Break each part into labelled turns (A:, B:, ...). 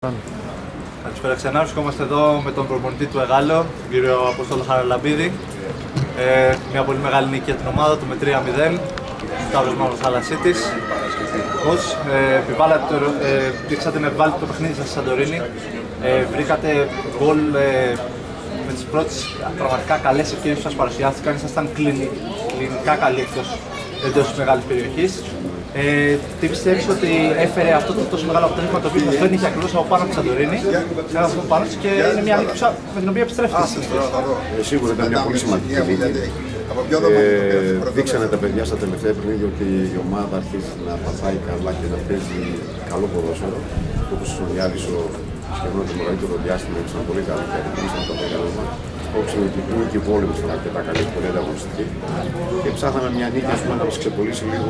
A: Καλησπέρα ξανά. Βρισκόμαστε εδώ με τον προπονητή του Εγάλεο, τον κύριο Απόστολο Χαραλαμπίδη. Μια πολύ μεγάλη νίκη για την ομάδα του με 3-0. Σταύρος Μαύρος Θαλασσίτης. Πώς δείξατε να επιβάλλετε το παιχνίδι σας στη Σαντορίνη. Βρήκατε γκολ με τις πρώτες πραγματικά καλές ευκαιρίες που σας παρουσιάστηκαν. Ήσασταν κλινικά καλοί εντός της μεγάλης περιοχής. Τι πιστεύεις ότι έφερε αυτό το τόσο μεγάλο αποτέλεσμα το οποίο σας φέρνει και ακριβώς από πάνω από τη Σαντορίνη, από πάνω της, και είναι μια νίκη με την οποία επιστρέφετε?
B: Σίγουρα ήταν μια πολύ σημαντική νίκη. Δείξανε τα παιδιά στα τελευταία παιχνίδια ότι η ομάδα αρχίζει να πατάει καλά και να παίζει καλό ποδόσφαιρο. Όπως ο Γιάννησο σχεδόν το μεγαλύτερο διάστημα ήταν πολύ καλή και αντιμετωπίσαν το αποτέλεσμα. Όπως η νίκη Βόλου ήταν αρκετά καλή, πολύ ανταγωνιστική. Και ψάχναμε μια νίκη να μας ξεπολύσει λίγο,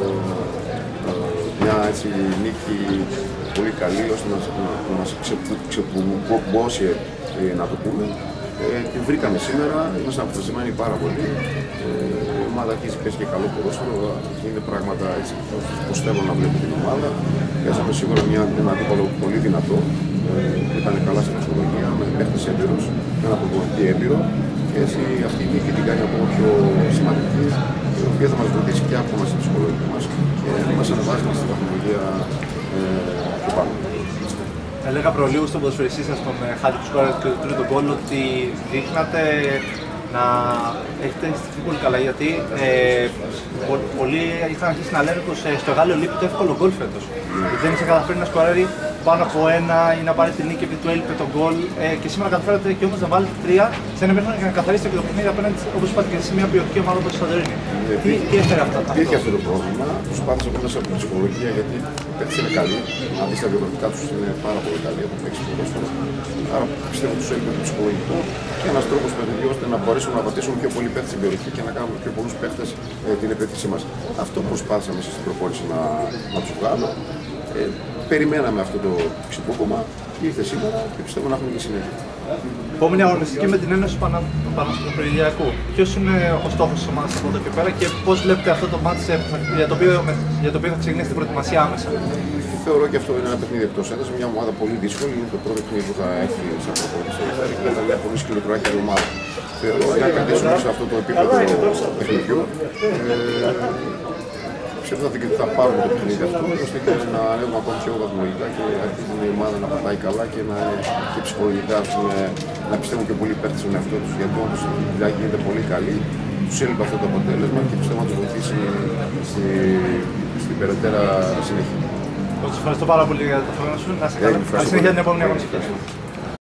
B: μια έτσι, νίκη πολύ καλή, ώστε να μας ξεπουμπώσει, να το πούμε. Την βρήκαμε σήμερα, ήμασταν αποφασισμένοι πάρα πολύ. Η ομάδα αρχίζει πέσει και καλό ποδόσφαιρο, είναι πράγματα έτσι πως θέλω να βλέπω την ομάδα. Παίζαμε σίγουρα ένα αντίπαλο πολύ δυνατό, που ήταν καλά στην ψυχολογία, με παίχτες έμπειρους, με ένα προπονητή έμπειρο. Και έτσι αυτή η νίκη την κάνει ακόμα πιο σημαντική, η οποία θα μας βοηθήσει και ακόμα στην ψυχολογία μας και μας ανεβάζει στην τεχνολογία του πάνω.
A: Έλεγα προλίγου στον ποδοσφαιριστή σας, τον Χάλη που σκόραρε και το τρίτο γκολ, ότι δείχνατε να έχετε στηθεί πολύ καλά, γιατί πολλοί είχαν αρχίσει να λένε πως στο Εγάλεο λείπει το εύκολο γκολ φέτος. Δεν είχε καταφέρει να σκοράρει πάνω από ένα ή να πάρει την νίκη επειδή του έλειπε το γκολ. Και σήμερα καταφέρατε και όμως να βάλετε τρία σε ένα μέχρι να καθαρίσετε και το παιχνίδι απέναντι, όπως είπατε, και σε μια ποιοτική ομάδα όπως η Σαντορίνη. Τι έφερε αυτό?
B: Υπήρχε αυτό το πρόβλημα. Προσπάθησα μέσα από την ψυχολογία, γιατί οι παίκτες είναι καλοί. Αν δεις τα βιογραφικά τους είναι πάρα πολύ καλοί από παίκτες ποδόσφαιρο. Άρα πιστεύω ότι τους έλειπε το ψυχολογικό και ένας τρόπος παιδί ώστε να μπορέσουμε να πατήσουμε πιο πολλοί παίκτες στην περιοχή και να κάνουμε πιο πολλούς παίκτες την επίθεσή μας. Αυτό προσπάθησα μέσα στην προπόνηση να τους βγάλω. Περιμέναμε αυτό το ξυπούκωμα, ήρθε σήμερα και πιστεύω να έχουμε και συνέχεια.
A: Επόμενη αγωνιστική με την Ένωση Παναθηναϊκού. Ποιος είναι ο στόχος της ομάδας από εδώ και πέρα και πώς βλέπετε αυτό το μάτς για το οποίο θα ξεκινήσει την προετοιμασία άμεσα?
B: Θεωρώ και αυτό είναι ένα παιχνίδι εκτός έδρας, μια ομάδα πολύ δύσκολη. Είναι το πρώτο παιχνίδι που θα έρθει σαν προπόνηση. Θα έρθει μια πολύ σκληροτράκια ομάδα. Θεωρώ να κρατήσουμε σε αυτό το επίπεδο παιχνιδιού. Πιστεύω ότι θα πάρουμε το παιχνίδι αυτό, ώστε και να ανέβουμε ακόμη πιο βαθμολογικά και αρχίζει η ομάδα να πατάει καλά και και ψυχολογικά να πιστεύουν και πολλοί παίχτες στον εαυτό τους, γιατί όντως η δουλειά γίνεται πολύ καλή. Τους έλειπε αυτό το αποτέλεσμα και πιστεύω να τους βοηθήσει στην περαιτέρα συνέχεια.
A: Σας ευχαριστώ πάρα πολύ για το χρόνο σου. Να είστε καλά. Καλή συνέχεια την επόμενη αγωνιστική.